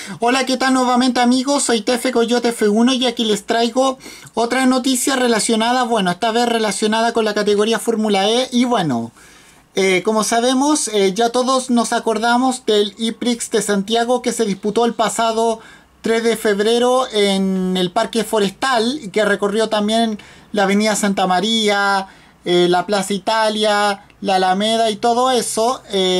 Hola, ¿qué tal nuevamente amigos? Soy Tefe Coyote F1 y aquí les traigo otra noticia relacionada, bueno, esta vez relacionada con la categoría Fórmula E. Y bueno, como sabemos, ya todos nos acordamos del E-Prix de Santiago que se disputó el pasado 3 de febrero en el Parque Forestal y que recorrió también la Avenida Santa María, la Plaza Italia, la Alameda y todo eso.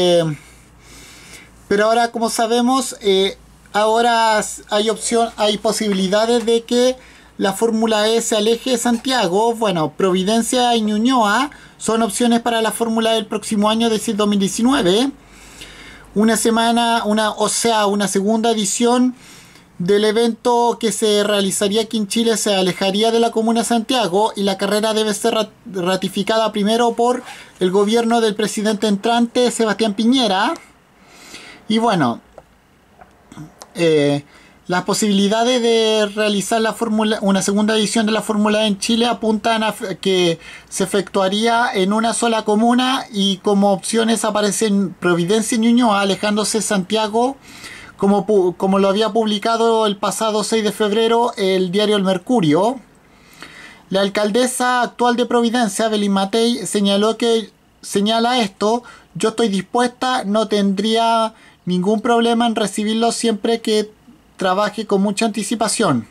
Pero ahora, como sabemos, ahora hay posibilidades de que la Fórmula E se aleje de Santiago. Bueno, Providencia y Ñuñoa son opciones para la Fórmula E del próximo año, es decir, 2019. Una segunda edición del evento que se realizaría aquí en Chile se alejaría de la comuna de Santiago y la carrera debe ser ratificada primero por el gobierno del presidente entrante, Sebastián Piñera. Y bueno, las posibilidades de realizar una segunda edición de la Fórmula E en Chile apuntan a que se efectuaría en una sola comuna, y como opciones aparecen Providencia y Ñuñoa, alejándose Santiago, como lo había publicado el pasado 6 de febrero el diario El Mercurio. La alcaldesa actual de Providencia, Belín Matei, señala esto: yo estoy dispuesta, no tendría ningún problema en recibirlo siempre que trabaje con mucha anticipación.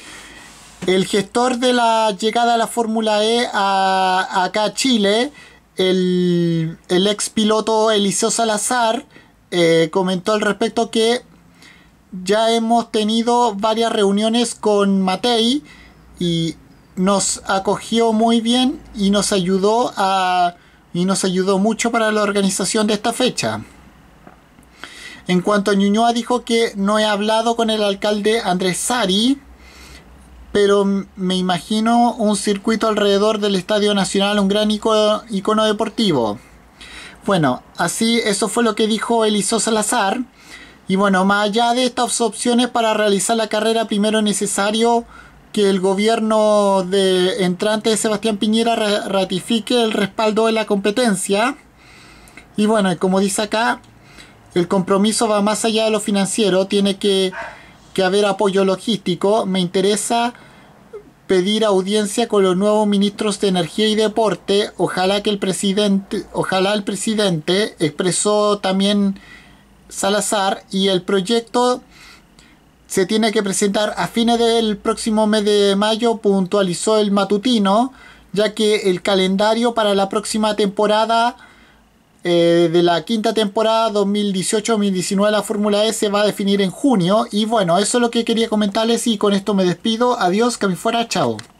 El gestor de la llegada a la Fórmula E acá a Chile, el ex piloto Eliseo Salazar, comentó al respecto que ya hemos tenido varias reuniones con Matei y nos acogió muy bien y nos ayudó mucho para la organización de esta fecha. En cuanto a Ñuñoa, dijo que no he hablado con el alcalde Andrés Sari, pero me imagino un circuito alrededor del Estadio Nacional, un gran icono deportivo. Bueno, eso fue lo que dijo Eliseo Salazar. Y bueno, más allá de estas opciones para realizar la carrera, primero es necesario que el gobierno entrante de Sebastián Piñera ratifique el respaldo de la competencia. Y bueno, como dice acá, el compromiso va más allá de lo financiero, tiene que haber apoyo logístico. Me interesa pedir audiencia con los nuevos ministros de Energía y Deporte. Ojalá el presidente, expresó también Salazar, y el proyecto se tiene que presentar a fines del próximo mes de mayo, puntualizó el matutino, ya que el calendario para la próxima temporada de la quinta temporada 2018-2019 de la Fórmula E se va a definir en junio. Y bueno, eso es lo que quería comentarles y con esto me despido. Adiós, que me fuera, chao.